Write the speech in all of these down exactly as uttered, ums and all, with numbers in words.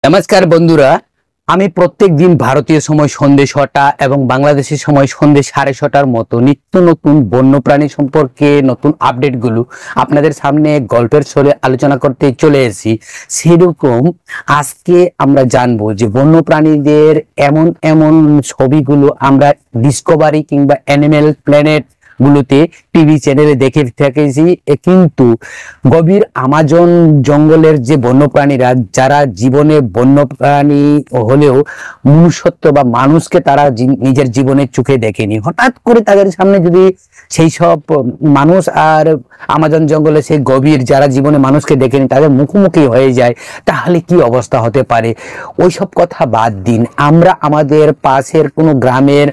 নমস্কার বন্ধুরা, আমি প্রত্যেক দিন ভারতীয় সময় সন্ধ্যে ছটা এবং বাংলাদেশের সময় সন্ধ্যে সাড়ে ছটার মতো নিত্য নতুন বন্যপ্রাণী সম্পর্কে নতুন আপডেটগুলো আপনাদের সামনে গল্পের ছলে আলোচনা করতে চলে এসেছি। সেরকম আজকে আমরা জানবো যে বন্যপ্রাণীদের এমন এমন ছবিগুলো আমরা ডিসকভারি কিংবা অ্যানিমেল প্ল্যানেট গুলোতে টিভি চ্যানেলে দেখে থেকেছি, কিন্তু গভীর আমাজন জঙ্গলের যে বন্যপ্রাণীরা যারা জীবনে বন্যপ্রাণী হলেও মনুষ্যত্ব বা মানুষকে তারা নিজের জীবনের চোখে দেখেনি, হঠাৎ করে তাদের সামনে যদি সেই সব মানুষ আর আমাজন জঙ্গলে সেই গভীর যারা জীবনে মানুষকে দেখেনি তাদের মুখোমুখি হয়ে যায়, তাহলে কি অবস্থা হতে পারে? ওইসব কথা বাদ দিন, আমরা আমাদের পাশের কোনো গ্রামের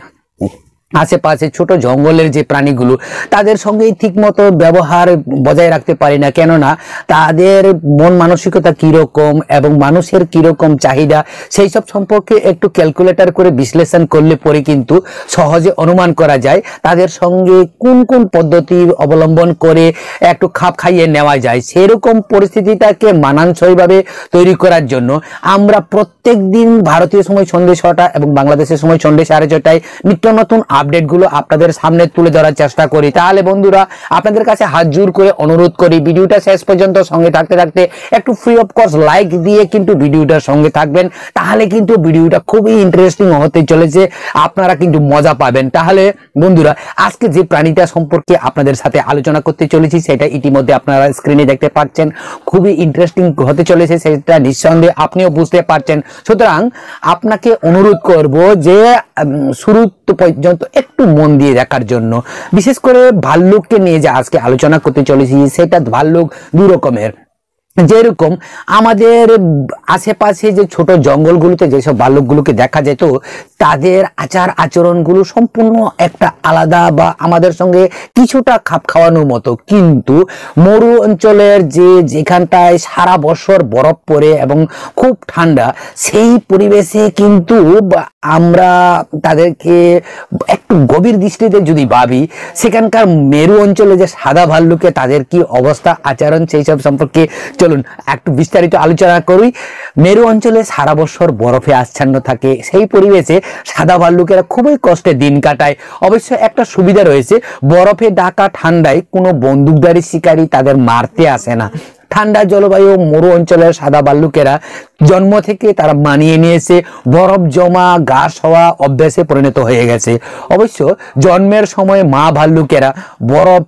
আশেপাশে ছোট জঙ্গলের যে প্রাণীগুলো তাদের সঙ্গে ঠিক মতো ব্যবহার বজায় রাখতে পারি না, কেননা তাদের মন মানসিকতা কিরকম এবং মানুষের কিরকম চাহিদা সেই সব সম্পর্কে একটু ক্যালকুলেটর করে বিশ্লেষণ করলে পরে কিন্তু সহজে অনুমান করা যায় তাদের সঙ্গে কোন কোন পদ্ধতি অবলম্বন করে একটু খাপ খাইয়ে নেওয়া যায়। সেরকম পরিস্থিতিটাকে মানানসইভাবে তৈরি করার জন্য আমরা প্রত্যেক দিন ভারতীয় সময় সন্ধ্যে ছটা এবং বাংলাদেশের সময় সন্ধ্যে সাড়ে ছটায় নিত্য নতুন আপডেট গুলো আপনাদের সামনে তুলে ধরার চেষ্টা করি। তাহলে বন্ধুরা, আপনাদের কাছে হাত জোর করে অনুরোধ করি ভিডিওটা শেষ পর্যন্ত সঙ্গে থাকতে থাকতে একটু ফ্রি অফ কস্ট লাইক দিয়ে কিন্তু ভিডিওটার সঙ্গে থাকবেন, তাহলে কিন্তু ভিডিওটা খুবই ইন্টারেস্টিং হতে চলেছে, আপনারা কিন্তু মজা পাবেন। তাহলে বন্ধুরা, আজকে যে প্রাণীটা সম্পর্কে আপনাদের সাথে আলোচনা করতে চলেছি সেটা ইতিমধ্যে আপনারা স্ক্রিনে দেখতে পাচ্ছেন, খুবই ইন্টারেস্টিং হতে চলেছে, সেটা নিঃসন্দেহে আপনিও বুঝতে পারছেন। সুতরাং আপনাকে অনুরোধ করব যে শুরু পর্যন্ত একটু মন দিয়ে দেখার জন্য। বিশেষ করে ভাল্লুককে নিয়ে যে আজকে আলোচনা করতে চলেছি সেটা ভাল্লুক দুই রকমের। যেরকম আমাদের আশেপাশে যে ছোট জঙ্গলগুলোতে যেসব ভাল্লুকগুলোকে দেখা যেত তাদের আচার আচরণগুলো সম্পূর্ণ একটা আলাদা বা আমাদের সঙ্গে কিছুটা খাপ খাওয়ানোর মতো, কিন্তু মরু অঞ্চলের যে যেখানটায় সারা বছর বরফ পড়ে এবং খুব ঠান্ডা সেই পরিবেশে কিন্তু আমরা তাদেরকে একটু গভীর দৃষ্টিতে যদি ভাবি, সেখানকার মেরু অঞ্চলে যে সাদা ভাল্লুকে তাদের কি অবস্থা আচরণ সেই সব সম্পর্কে চলুন একটু বিস্তারিত আলোচনা করি। মেরু অঞ্চলে সারা বছর বরফে আচ্ছন্ন থাকে, সেই পরিবেশে সাদা ভাল্লুকেরা খুবই কষ্টে দিন কাটায়। অবশ্য একটা সুবিধা রয়েছে, বরফে ঢাকা ঠান্ডায় কোনো বন্দুকধারী শিকারী তাদের মারতে আসে না। ঠান্ডা জলবায়ু মরু অঞ্চলের সাদা ভাল্লুকেরা জন্ম থেকে তারা মানিয়ে নিয়েছে, বরফ জমা ঘাস হওয়া অভ্যাসে পরিণত হয়ে গেছে। অবশ্য জন্মের সময় মা ভাল্লুকেরা বরফ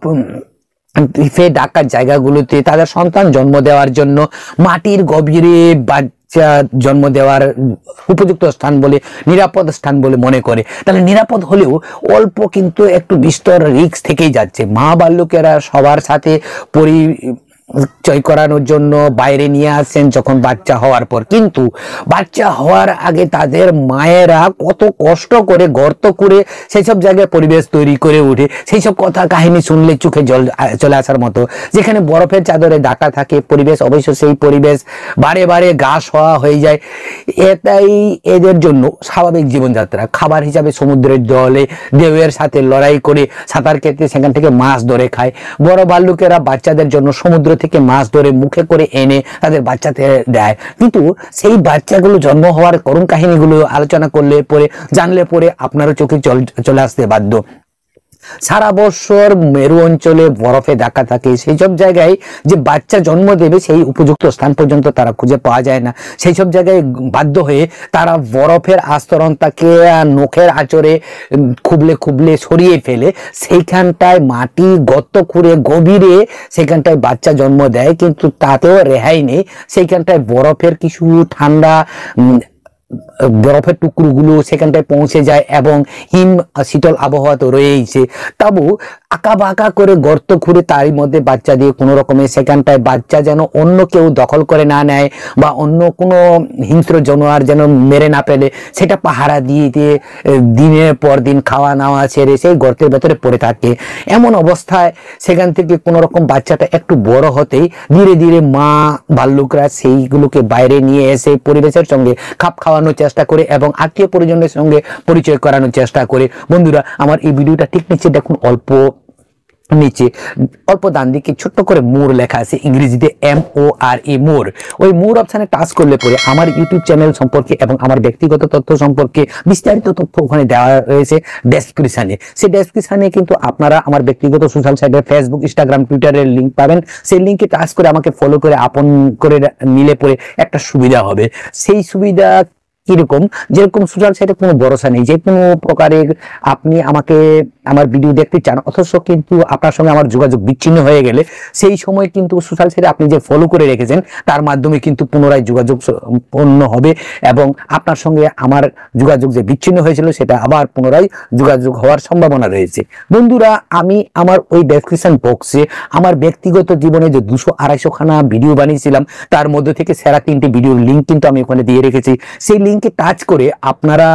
ঢাকা জায়গাগুলোতে তাদের সন্তান জন্ম দেওয়ার জন্য মাটির গভীরে বাচ্চা জন্ম দেওয়ার উপযুক্ত স্থান বলে নিরাপদ স্থান বলে মনে করে। তাহলে নিরাপদ হলেও অল্প কিন্তু একটু বিস্তর রিস্ক থেকেই যাচ্ছে। মা ভাল্লুকেরা সবার সাথে পরি চয় করানোর জন্য বাইরে নিয়ে আসেন যখন বাচ্চা হওয়ার পর, কিন্তু বাচ্চা হওয়ার আগে তাদের মায়েরা কত কষ্ট করে গর্ত করে সেই সব জায়গায় পরিবেশ তৈরি করে ওঠে, সেই সব কথা কাহিনী শুনলে চোখে জল চলে আসার মতো। যেখানে বরফের চাদরে ঢাকা থাকে পরিবেশ, অবশ্য সেই পরিবেশ বারে বারে ঘাস হওয়া হয়ে যায়। এটাই এদের জন্য স্বাভাবিক জীবনযাত্রা। খাবার হিসাবে সমুদ্রের জলে ঢেউয়ের সাথে লড়াই করে সাঁতার কেটে সেখান থেকে মাছ ধরে খায়। বড় ভাল্লুকেরা বাচ্চাদের জন্য সমুদ্র থেকে মাছ ধরে মুখে করে এনে তাদের বাচ্চাদের দেয়, কিন্তু সেই বাচ্চাগুলো জন্ম হওয়ার করুণ কাহিনীগুলো আলোচনা করলে পরে জানলে পরে আপনারও চোখে চলে আসতে বাধ্য। সারা বছর মেরু অঞ্চলে বরফে ঢাকা থাকে, সেই সব জায়গায় যে বাচ্চা জন্ম দেবে সেই উপযুক্ত স্থান পর্যন্ত তারা খুঁজে পাওয়া যায় না। সেই সব জায়গায় বাধ্য হয়ে তারা বরফের আস্তরণ তাকে নখের আঁচড়ে খুবলে খুবলে সরিয়ে ফেলে সেইখানটায় মাটি গর্ত খুঁড়ে গভীরে সেখানটায় বাচ্চা জন্ম দেয়, কিন্তু তাতেও রেহাই নেই। সেইখানটায় বরফের কিছু ঠান্ডা বরফের টুকরোগুলো সেখানটায় পৌঁছে যায় এবং হিম শীতল আবহাওয়া তো রয়েইছে। তবু আঁকা বাঁকা করে গর্ত খুঁড়ে তারই মধ্যে বাচ্চা দিয়ে কোনো রকমের সেখানটায় বাচ্চা যেন অন্য কেউ দখল করে না নেয় বা অন্য কোনো হিংস্র জানোয়ার যেন মেরে না ফেলে, সেটা পাহারা দিয়ে দিয়ে দিনের পর দিন খাওয়া নাওয়া ছেড়ে সেই গর্তের ভেতরে পড়ে থাকে। এমন অবস্থায় সেখান থেকে কোনো রকম বাচ্চাটা একটু বড় হতেই ধীরে ধীরে মা ভাল্লুকরা সেইগুলোকে বাইরে নিয়ে এসে পরিবেশের সঙ্গে খাপ খাওয়ানোর চেষ্টা করে এবং আত্মীয় পরিজনের সঙ্গে পরিচয় করানোর চেষ্টা করে। বন্ধুরা, আমার এই ভিডিওটা ঠিক নিচে দেখুন, অল্প নিচে অল্প ডান দিকে ছোট্ট করে মোর লেখা আছে ইংরেজিতে এম ও আর ই মোর। ওই মোর অপশানে টাচ করলে পরে আমার ইউটিউব চ্যানেল সম্পর্কে এবং আমার ব্যক্তিগত তথ্য সম্পর্কে বিস্তারিত তথ্য ওখানে দেওয়া রয়েছে ডেসক্রিপশনে। সেই ডেসক্রিপশনে কিন্তু আপনারা আমার ব্যক্তিগত সোশ্যাল সাইটে ফেসবুক, ইনস্টাগ্রাম, টুইটারের লিঙ্ক পাবেন। সেই লিঙ্কে টাচ করে আমাকে ফলো করে আপন করে নিলে পরে একটা সুবিধা হবে। সেই সুবিধা কিরকম, যেরকম সোশ্যাল সাইটে কোনো ভরসা নেই, যে কোনো প্রকারের আপনি আমাকে আমার ভিডিও দেখতে চান অথচ কিন্তু আপনার সঙ্গে আমার যোগাযোগ বিচ্ছিন্ন হয়ে গেলে সেই সময় কিন্তু সোশ্যাল সাইটে আপনি যে ফলো করে রেখেছেন তার মাধ্যমে কিন্তু পুনরায় যোগাযোগ সম্পন্ন হবে এবং আপনার সঙ্গে আমার যোগাযোগ যে বিচ্ছিন্ন হয়েছিল সেটা আবার পুনরায় যোগাযোগ হওয়ার সম্ভাবনা রয়েছে। বন্ধুরা, আমি আমার ওই ডেসক্রিপশন বক্সে আমার ব্যক্তিগত জীবনে যে দুশো আড়াইশো খানা ভিডিও বানিয়েছিলাম তার মধ্যে থেকে সেরা তিনটি ভিডিওর লিঙ্ক কিন্তু আমি ওখানে দিয়ে রেখেছি। সেই লিঙ্কে টাচ করে আপনারা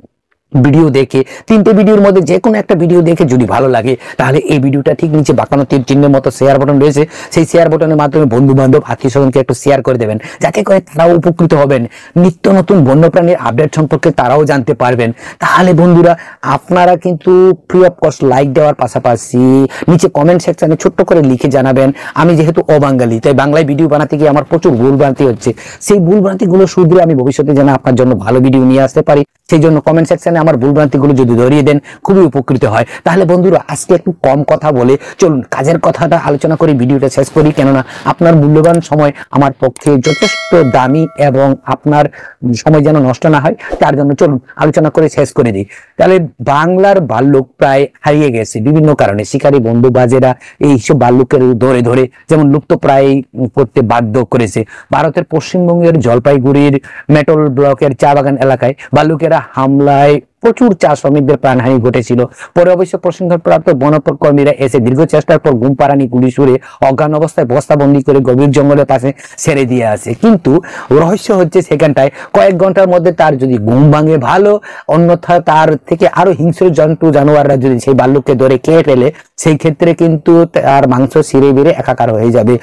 ভিডিও দেখে তিনটে ভিডিওর মধ্যে যে কোনো একটা ভিডিও দেখে যদি ভালো লাগে তাহলে এই ভিডিওটা ঠিক নিচে বাঁকানো তীর চিহ্নের মতো শেয়ার বাটন রয়েছে, সেই শেয়ার বাটনের মাধ্যমে বন্ধু বান্ধব আত্মীয় স্বজনকে একটু শেয়ার করে দেবেন, যাতে করে তারাও উপকৃত হবেন, নিত্য নতুন বন্যপ্রাণীর আপডেট সম্পর্কে তারাও জানতে পারবেন। তাহলে বন্ধুরা, আপনারা কিন্তু ফ্রি অফ কস্ট লাইক দেওয়ার পাশাপাশি নিচে কমেন্ট সেকশনে ছোট্ট করে লিখে জানাবেন। আমি যেহেতু অবাঙালি তাই বাংলায় ভিডিও বানাতে গিয়ে আমার প্রচুর ভুল ভ্রান্তি হচ্ছে, সেই ভুল ভ্রান্তিগুলো শুধরে আমি ভবিষ্যতে যেন আপনার জন্য ভালো ভিডিও নিয়ে আসতে পারি সেই জন্য কমেন্ট সেকশনে আমার ভুলভ্রান্তিগুলো যদি ধরিয়ে দেন খুবই উপকৃত হয়। তাহলে বন্ধুরা, আজকে একটু কম কথা বলে চলুন কাজের কথাটা আলোচনা করে ভিডিওটা শেষ করি, কেননা আপনার মূল্যবান সময় আমার পক্ষে যথেষ্ট দামি এবং আপনার সময় যেন নষ্ট না হয় তার জন্য চলুন আলোচনা করে শেষ করে দিই। তাহলে বাংলার ভাল্লুক প্রায় হারিয়ে গেছে বিভিন্ন কারণে, শিকারী বন্ধুবাজেরা এইসব ভাল্লুকের ধরে ধরে যেমন লুপ্ত প্রায় করতে বাধ্য করেছে। ভারতের পশ্চিমবঙ্গের জলপাইগুড়ির মেটল ব্লকের চা বাগান এলাকায় ভাল্লুকেরা হামলায় প্রচুর চা শ্রমিকদের প্রাণহানি ঘটেছিল। পরে অবশ্য প্রশিক্ষণপ্রাপ্ত বনকর্মীরা এসে দীর্ঘ চেষ্টার পর ঘুম পাড়ানি গুলি ছুড়ে অজ্ঞান অবস্থায় বস্তাবন্দি করে গভীর জঙ্গলের পাশে ছেড়ে দিয়ে আসে। কিন্তু রহস্য হচ্ছে সেখানটায় কয়েক ঘন্টার মধ্যে তার যদি ঘুম ভাঙে ভালো, অন্যথা তার থেকে আরো হিংস্র জন্তু জানোয়াররা যদি সেই ভাল্লুককে ধরে খেয়ে ফেলে সেই ক্ষেত্রে কিন্তু তার মাংস ছিঁড়ে বেড়ে একাকার হয়ে যাবে।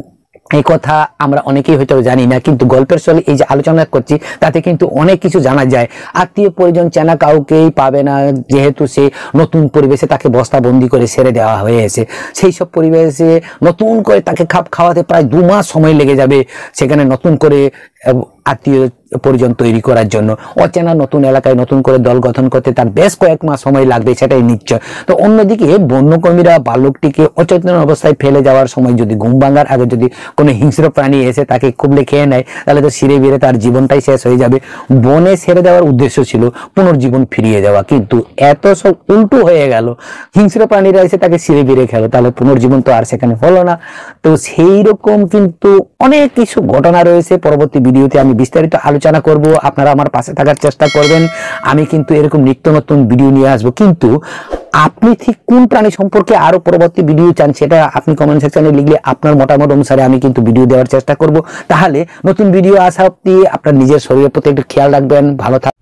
এই কথা আমরা অনেকেই হয়তো জানি না, কিন্তু গল্পের ছলে এই যে আলোচনা করছি তাতে কিন্তু অনেক কিছু জানা যায়। আত্মীয় পরিজন চেনা কাউকেই পাবে না, যেহেতু সে নতুন পরিবেশে তাকে বস্তাবন্দি করে ছেড়ে দেওয়া হয়েছে। সেই সব পরিবেশে নতুন করে তাকে খাপ খাওয়াতে প্রায় দু মাস সময় লেগে যাবে, সেখানে নতুন করে আত্মীয় পরিজন তৈরি করার জন্য। অচেনা নতুন এলাকায় নতুন করে দল গঠন করতে তার বেশ কয়েক মাস সময় লাগবে, সেটাই নিশ্চয়। তো অন্যদিকে বন্যকর্মীরা ভাল্লুকটিকে অচেতন অবস্থায় ফেলে যাওয়ার সময় যদি ঘুম ভাঙার আগে যদি কোনো হিংস্র প্রাণী এসে তাকে কুবলে খেয়ে নেয় তাহলে তো ছিঁড়ে বেড়ে তার জীবনটাই শেষ হয়ে যাবে। বনে ছেড়ে দেওয়ার উদ্দেশ্য ছিল পুনর্জীবন ফিরিয়ে যাওয়া, কিন্তু এত সব উল্টো হয়ে গেল, হিংস্র প্রাণীরা এসে তাকে ছিঁড়ে বেড়ে খেলো, তাহলে পুনর্জীবন তো আর সেখানে হলো না। তো সেই রকম কিন্তু অনেক কিছু ঘটনা রয়েছে, পরবর্তী ভিডিওতে আমি বিস্তারিত আলোচনা করব, আপনারা আমার পাশে থাকার চেষ্টা করবেন। আমি কিন্তু এরকম নিত্য নতুন ভিডিও নিয়ে আসবো, কিন্তু আপনি ঠিক কোন প্রাণী সম্পর্কে আরো পরবর্তী ভিডিও চান সেটা আপনি কমেন্ট সেকশনে লিখলে আপনার মতামত অনুসারে আমি কিন্তু ভিডিও দেওয়ার চেষ্টা করব। তাহলে নতুন ভিডিও আসা অব্দি আপনার নিজের শরীরের প্রতি একটু খেয়াল রাখবেন, ভালো থাকবেন।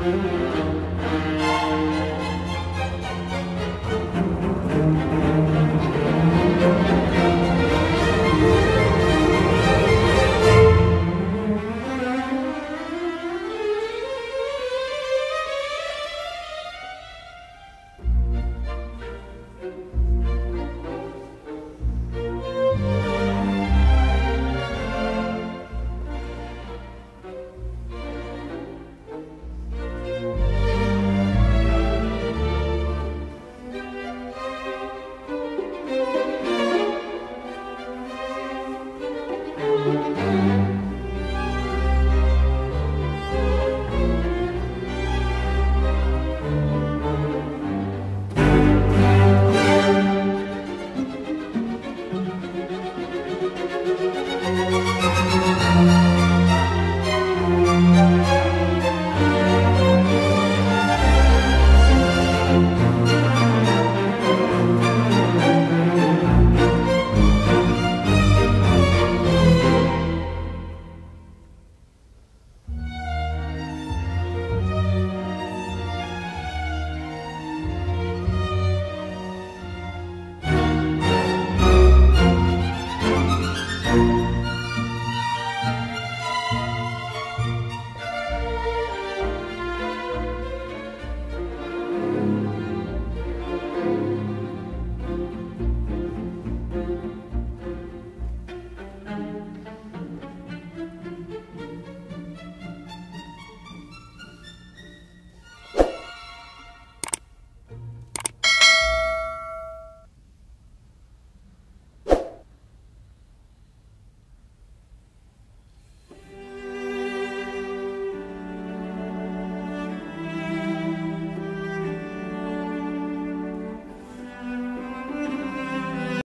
ধন্যবাদ।